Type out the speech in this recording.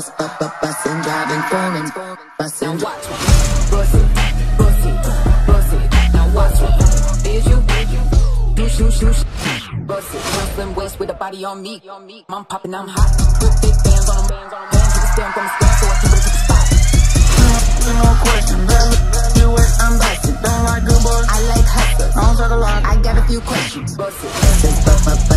just bussin', driving, phoning, bussin'. Now watch me. Bussin', bussin', bussin'. Now watch me. Is you? Douche. Bussin', hustling waist with a body on me. I'm poppin', I'm hot. Good big bands on them. Bands with a stem from the stand, so I keep it to the spot. No question, you it, I'm bustin'. Don't like good boys, I like hustlers. I don't talk a lot, I got a few questions. Bussin'.